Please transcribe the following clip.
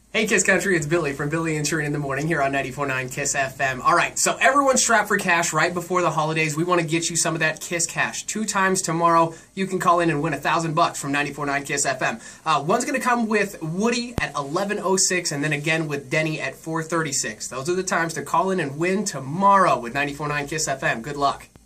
Hey Kiss Country, it's Billy from Billy Insuring in the Morning here on 94.9 KISS FM. Alright, so everyone's strapped for cash right before the holidays. We want to get you some of that KISS cash. 2 times tomorrow, you can call in and win $1,000 from 94.9 KISS FM. One's going to come with Woody at 11:06 and then again with Denny at 4:36. Those are the times to call in and win tomorrow with 94.9 KISS FM. Good luck.